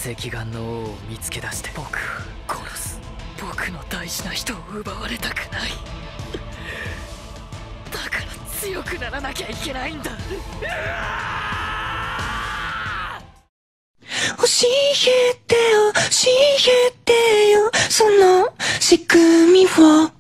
赤眼の王を見つけ出して僕を殺す。僕の大事な人を奪われたくない。だから強くならなきゃいけないんだ。 教えてよ、教えてよ、その仕組みを